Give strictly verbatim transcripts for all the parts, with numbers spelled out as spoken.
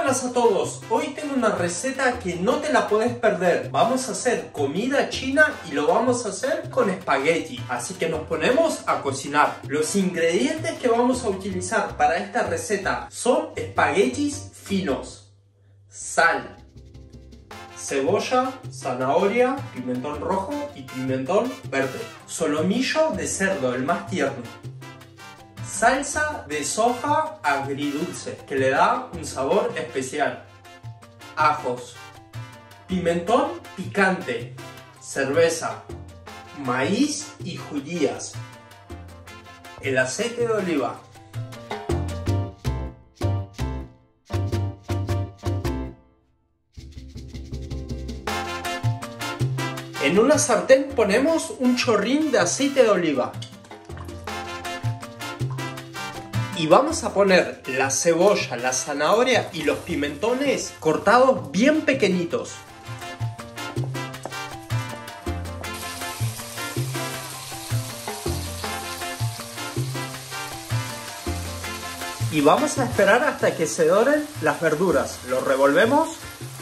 buenas a todos. Hoy tengo una receta que no te la puedes perder. Vamos a hacer comida china y lo vamos a hacer con espagueti. Así que nos ponemos a cocinar. Los ingredientes que vamos a utilizar para esta receta son espaguetis finos, sal, cebolla, zanahoria, pimentón rojo y pimentón verde, solomillo de cerdo, el más tierno, salsa de soja agridulce que le da un sabor especial, ajos, pimentón picante, cerveza, maíz y judías, el aceite de oliva. En una sartén ponemos un chorrín de aceite de oliva. Y vamos a poner la cebolla, la zanahoria y los pimentones cortados bien pequeñitos. Y vamos a esperar hasta que se doren las verduras. Lo revolvemos.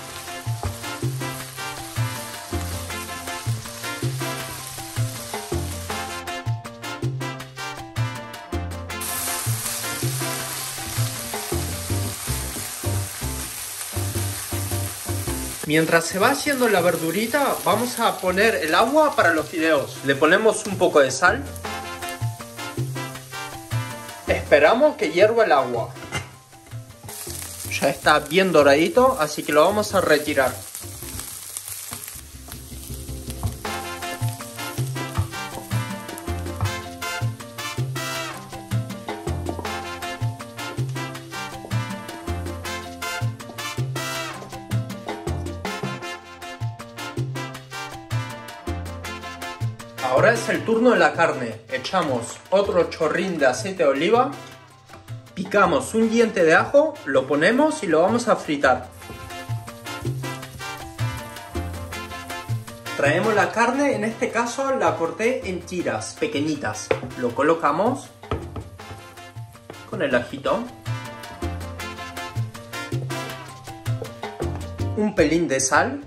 Mientras se va haciendo la verdurita, vamos a poner el agua para los fideos. Le ponemos un poco de sal. Esperamos que hierva el agua. Ya está bien doradito, así que lo vamos a retirar. Ahora es el turno de la carne. Echamos otro chorrín de aceite de oliva, picamos un diente de ajo, lo ponemos y lo vamos a fritar. Traemos la carne, en este caso la corté en tiras pequeñitas. Lo colocamos con el ajito, un pelín de sal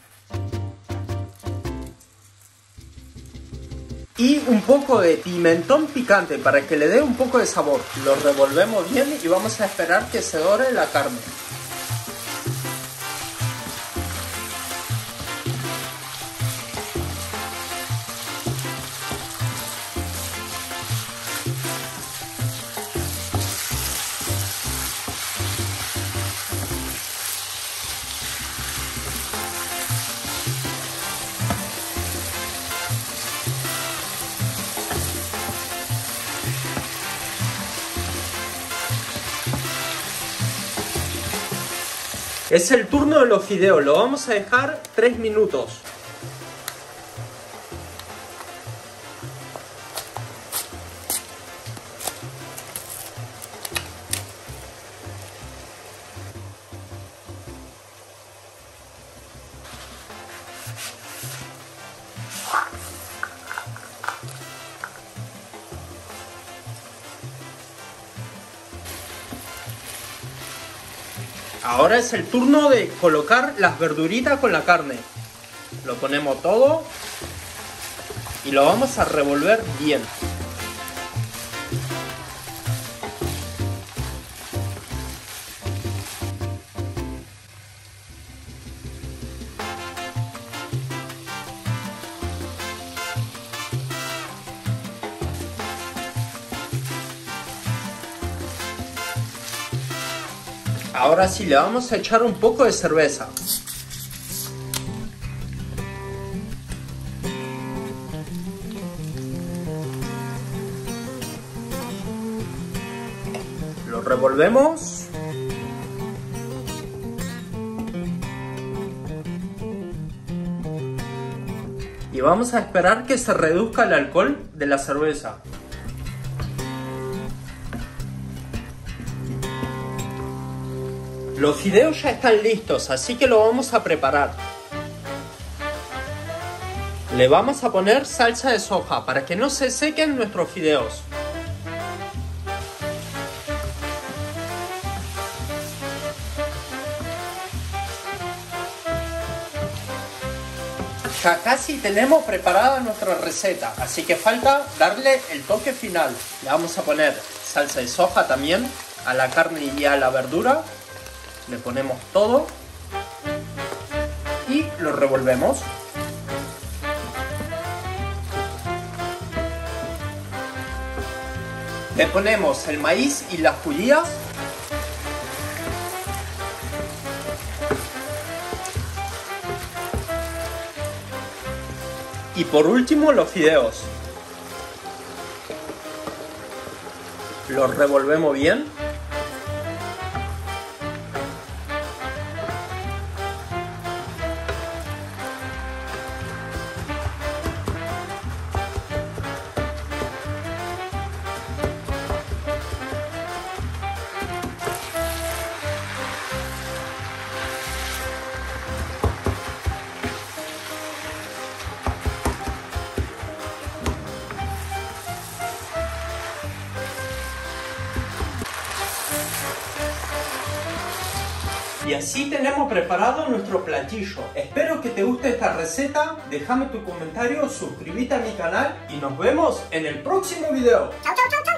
y un poco de pimentón picante para que le dé un poco de sabor. Lo revolvemos bien y vamos a esperar que se dore la carne. Es el turno de los fideos, lo vamos a dejar tres minutos. Ahora es el turno de colocar las verduritas con la carne. Lo ponemos todo y lo vamos a revolver bien. Ahora sí, le vamos a echar un poco de cerveza. Lo revolvemos. Y vamos a esperar que se reduzca el alcohol de la cerveza. Los fideos ya están listos, así que lo vamos a preparar. Le vamos a poner salsa de soja para que no se sequen nuestros fideos. Ya casi tenemos preparada nuestra receta, así que falta darle el toque final. Le vamos a poner salsa de soja también a la carne y a la verdura. Le ponemos todo y lo revolvemos. Le ponemos el maíz y las judías. Y por último los fideos. Los revolvemos bien. Y así tenemos preparado nuestro platillo. Espero que te guste esta receta. Déjame tu comentario, suscríbete a mi canal y nos vemos en el próximo video. Chau, chau, chau, chau.